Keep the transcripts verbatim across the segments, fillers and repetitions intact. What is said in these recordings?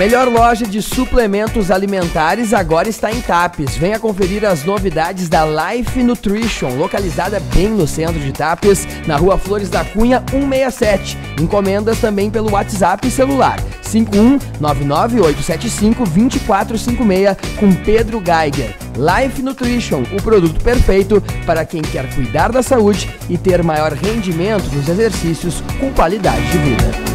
melhor loja de suplementos alimentares agora está em Tapes. Venha conferir as novidades da Life Nutrition, localizada bem no centro de Tapes, na rua Flores da Cunha cento e sessenta e sete. Encomendas também pelo WhatsApp e celular cinco um nove nove oito sete cinco dois quatro cinco seis com Pedro Geiger. Life Nutrition, o produto perfeito para quem quer cuidar da saúde e ter maior rendimento nos exercícios com qualidade de vida.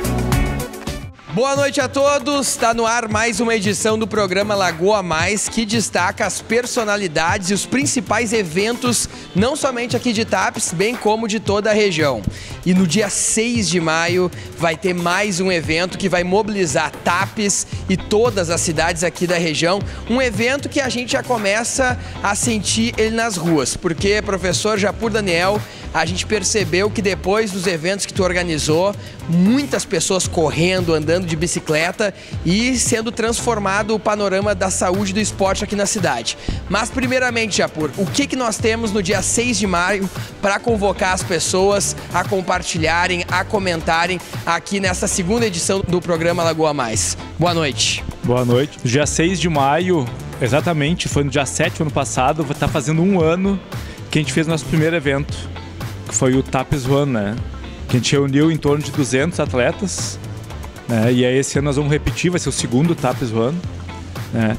Boa noite a todos, está no ar mais uma edição do programa Lagoa Mais, que destaca as personalidades e os principais eventos, não somente aqui de Tapes, bem como de toda a região. E no dia seis de maio vai ter mais um evento que vai mobilizar Tapes e todas as cidades aqui da região, um evento que a gente já começa a sentir ele nas ruas, porque, professor Japur Daniel, a gente percebeu que depois dos eventos que tu organizou, muitas pessoas correndo, andando de bicicleta e sendo transformado o panorama da saúde e do esporte aqui na cidade. Mas primeiramente, Japur, o que, que nós temos no dia seis de maio para convocar as pessoas a compartilharem, a comentarem aqui nessa segunda edição do programa Lagoa Mais? Boa noite. Boa noite. No dia seis de maio, exatamente, foi no dia sete do ano passado, está fazendo um ano que a gente fez nosso primeiro evento, que foi o Tapes One, né? Que a gente reuniu em torno de duzentos atletas, né? E aí esse ano nós vamos repetir, vai ser o segundo Tapes One, né?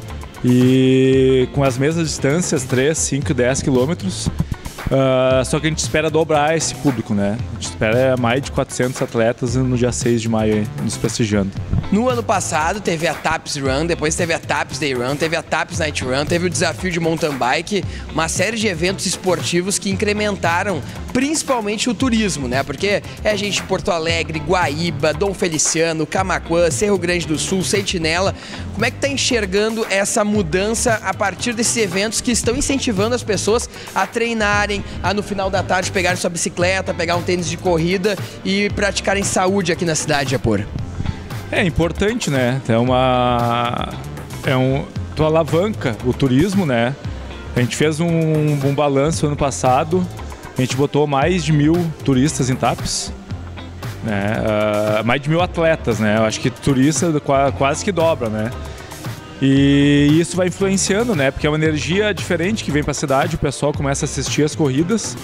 E com as mesmas distâncias, três, cinco, dez quilômetros, uh, só que a gente espera dobrar esse público, né? A gente espera mais de quatrocentos atletas no dia seis de maio aí, nos prestigiando. No ano passado teve a Tapes Run, depois teve a Tapes Day Run, teve a Tapes Night Run, teve o desafio de mountain bike, uma série de eventos esportivos que incrementaram principalmente o turismo, né? Porque é gente de Porto Alegre, Guaíba, Dom Feliciano, Camaquã, Cerro Grande do Sul, Sentinela. Como é que tá enxergando essa mudança a partir desses eventos que estão incentivando as pessoas a treinarem, a no final da tarde pegarem sua bicicleta, pegar um tênis de corrida e praticarem saúde aqui na cidade, Japur? É importante, né? É uma... É um... Tu alavanca o turismo, né? A gente fez um, um balanço ano passado, a gente botou mais de mil turistas em Tapes, né? Uh, mais de mil atletas, né? Eu acho que turista quase que dobra, né? E isso vai influenciando, né? Porque é uma energia diferente que vem para a cidade, o pessoal começa a assistir as corridas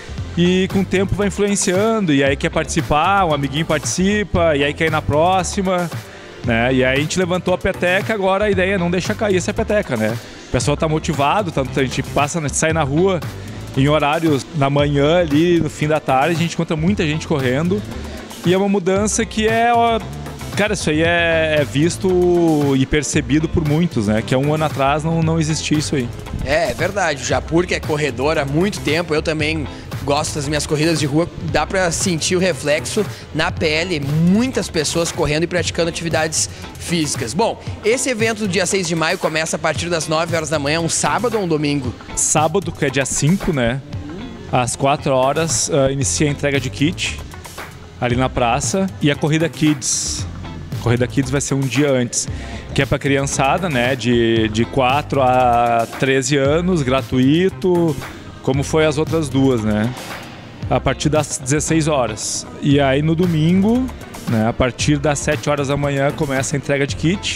e com o tempo vai influenciando, e aí quer participar, um amiguinho participa, e aí quer ir na próxima, né? E aí a gente levantou a peteca, agora a ideia é não deixar cair essa peteca, né? O pessoal tá motivado, tanto a gente passa, sai na rua em horários na manhã ali, no fim da tarde, a gente encontra muita gente correndo, e é uma mudança que é, ó, cara, isso aí é, é visto e percebido por muitos, né? Que há um ano atrás não, não existia isso aí. É, é verdade, o Japur, que é corredor há muito tempo, eu também gosto das minhas corridas de rua, dá pra sentir o reflexo na pele, muitas pessoas correndo e praticando atividades físicas. Bom, esse evento do dia seis de maio começa a partir das nove horas da manhã, um sábado ou um domingo? Sábado, que é dia cinco, né? Às quatro horas, uh, inicia a entrega de kit ali na praça, e a Corrida Kids. A Corrida Kids vai ser um dia antes, que é pra criançada, né? De, de quatro a treze anos, gratuito, como foi as outras duas, né? A partir das dezesseis horas. E aí no domingo, né, a partir das sete horas da manhã começa a entrega de kit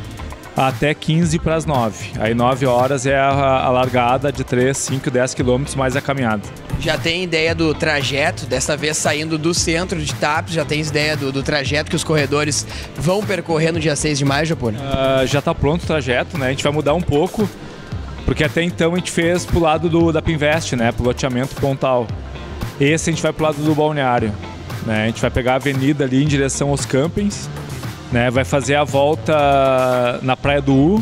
até quinze para as nove. Aí nove horas é a, a largada de três, cinco, dez quilômetros mais a caminhada. Já tem ideia do trajeto, dessa vez saindo do centro de Tapes, já tem ideia do, do trajeto que os corredores vão percorrer no dia seis de maio, Japur? Uh, já está pronto o trajeto, né? A gente vai mudar um pouco, porque até então a gente fez pro lado do, da Pinvest, né? Pro loteamento Pontal. Esse a gente vai pro lado do balneário, né? A gente vai pegar a avenida ali em direção aos campings, né? Vai fazer a volta na Praia do U,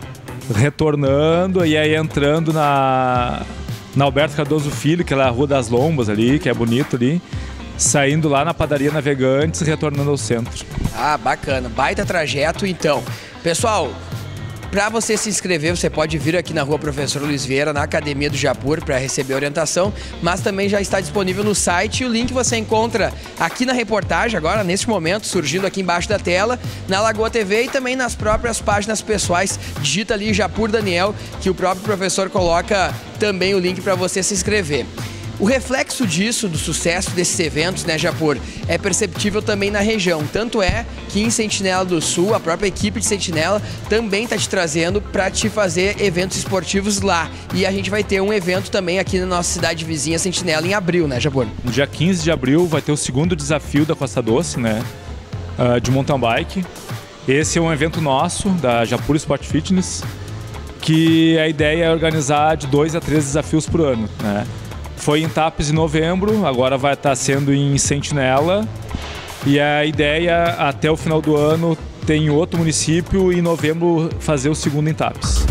retornando e aí entrando na, na Alberto Cardoso Filho, que é a Rua das Lombas ali, que é bonito ali, saindo lá na Padaria Navegantes e retornando ao centro. Ah, bacana. Baita trajeto, então. Pessoal, para você se inscrever, você pode vir aqui na Rua Professor Luiz Vieira, na Academia do Japur, para receber orientação, mas também já está disponível no site, e o link você encontra aqui na reportagem, agora, neste momento, surgindo aqui embaixo da tela, na Lagoa T V e também nas próprias páginas pessoais. Digita ali Japur Daniel, que o próprio professor coloca também o link para você se inscrever. O reflexo disso, do sucesso desses eventos, né, Japur, é perceptível também na região. Tanto é que em Sentinela do Sul, a própria equipe de Sentinela também está te trazendo para te fazer eventos esportivos lá. E a gente vai ter um evento também aqui na nossa cidade vizinha, Sentinela, em abril, né, Japur? No dia quinze de abril vai ter o segundo desafio da Costa Doce, né, de mountain bike. Esse é um evento nosso, da Japur Sport Fitness, que a ideia é organizar de dois a três desafios por ano, né? Foi em Tapes em novembro, agora vai estar sendo em Sentinela. E a ideia, até o final do ano, tem outro município e em novembro fazer o segundo em Tapes.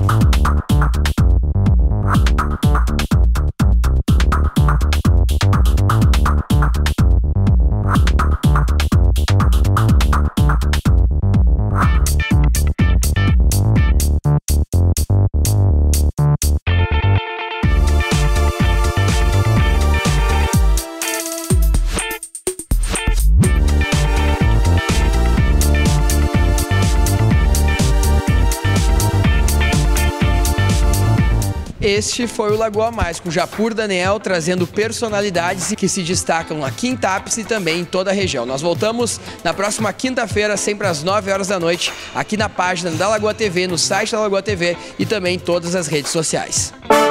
Este foi o Lagoa Mais, com Japur Daniel trazendo personalidades que se destacam aqui em Tapes e também em toda a região. Nós voltamos na próxima quinta-feira, sempre às nove horas da noite, aqui na página da Lagoa T V, no site da Lagoa T V e também em todas as redes sociais.